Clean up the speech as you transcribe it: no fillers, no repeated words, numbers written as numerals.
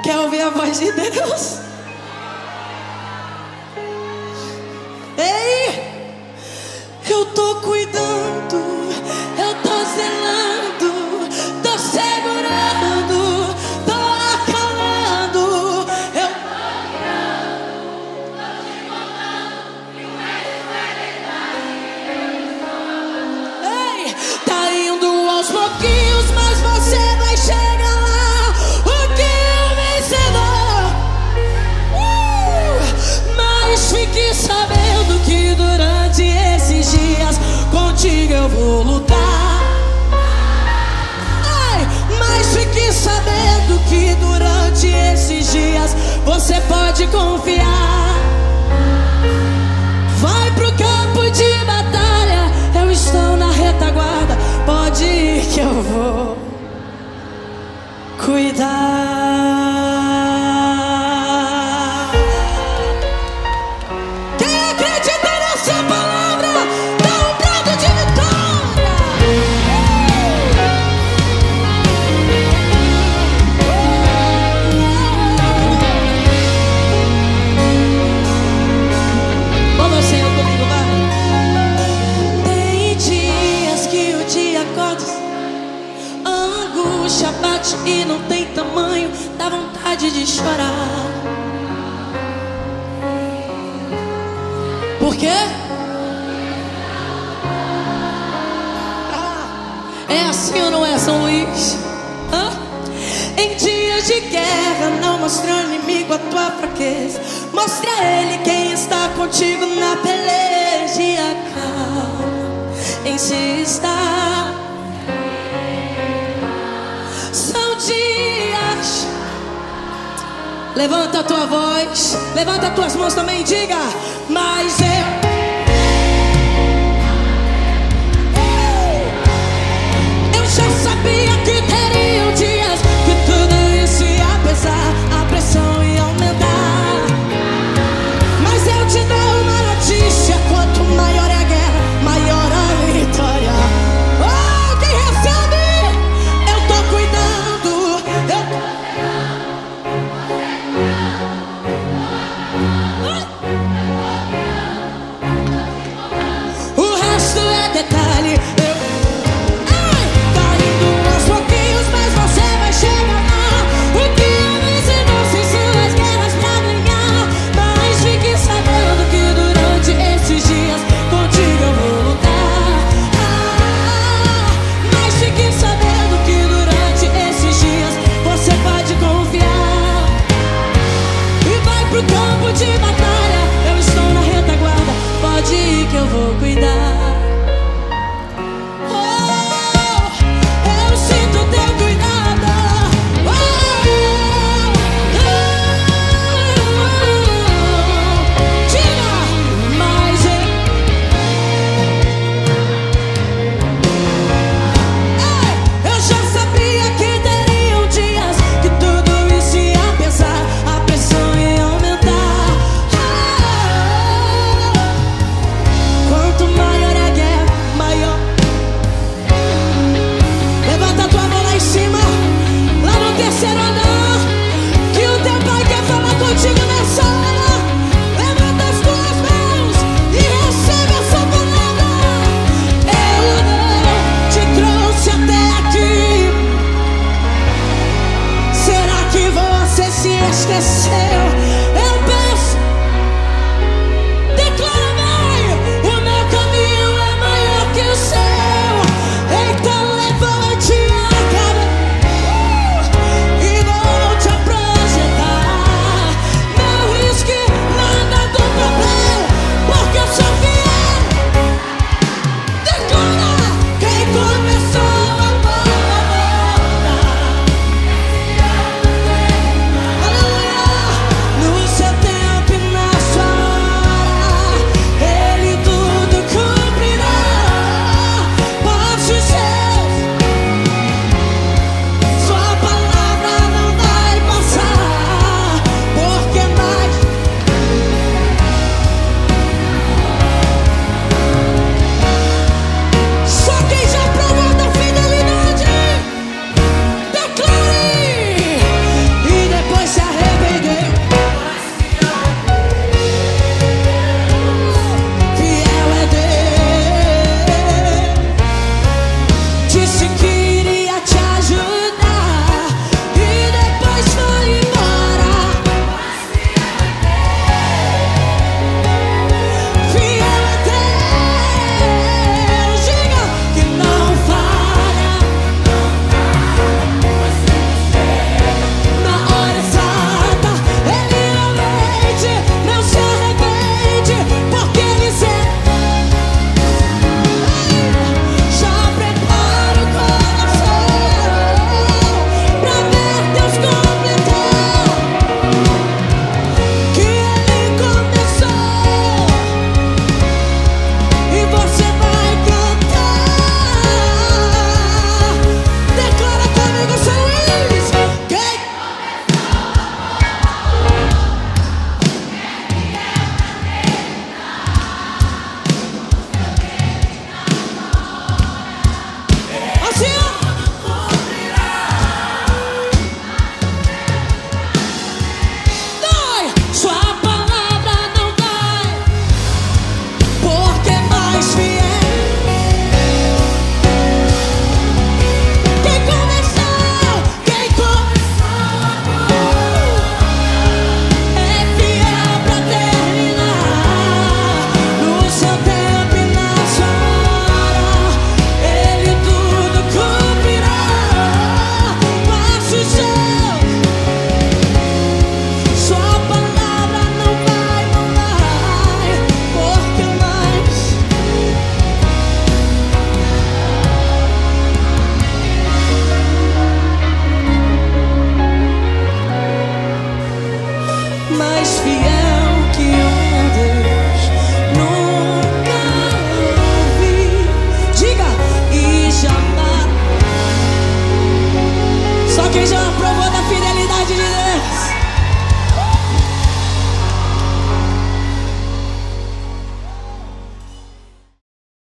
Quer ouvir a voz de Deus? Ei! Eu tô cuidando, eu tô zelando, tô segurando, tô acalando, eu tô guiando, tô te contando, e ei, tá indo aos pouquinhos, mas você vai chegar lá. O que mas fique sabendo que durante esses dias contigo eu vou lutar. Ai, mas fique sabendo que durante esses dias você pode confiar. Vai pro campo de batalha, eu estou na retaguarda. Pode ir que eu vou cuidar. Bate e não tem tamanho, dá vontade de chorar. Por quê? É assim ou não é, São Luís? Em dias de guerra, não mostre ao inimigo a tua fraqueza. Mostre a ele quem está contigo na peleja e acalma em se estar. São dias. Levanta a tua voz, levanta as tuas mãos também e diga: mas eu já sabia que teriam dias que tudo isso ia pesar, a pressão ia aumentar. Mas eu te dou uma notícia: quanto maior é a guerra, maior a vitória. Oh, quem recebe? Eu tô cuidando, eu tô... O resto é detalhe. Tá indo aos pouquinhos, mas você vai chegar lá. O que eu me ensinou sem suas guerras pra ganhar. Mas fique sabendo que durante esses dias contigo eu vou lutar. Mas fique sabendo que durante esses dias você pode confiar. E vai pro campo de batalha, eu estou na retaguarda. Pode ir que eu vou cuidar. Eu sinto teu cuidado. Diga, mas eu já sabia que teriam dias que tudo isso ia pesar, a pressão ia aumentar. Quanto maior é a guerra, maior. Levanta a tua mão lá em cima, lá no terceiro andar, que o teu pai quer falar contigo nessa hora. Levanta as tuas mãos e recebe essa palavra. Eu não te trouxe até aqui. Será que você se esqueceu? Eu peço, declara bem: o meu caminho é maior que o seu. Então levante a cabeça e volte a projetar. Não risque nada do problema, porque eu sou fiel. Declara: quem começou a boa obra. Aleluia! quem já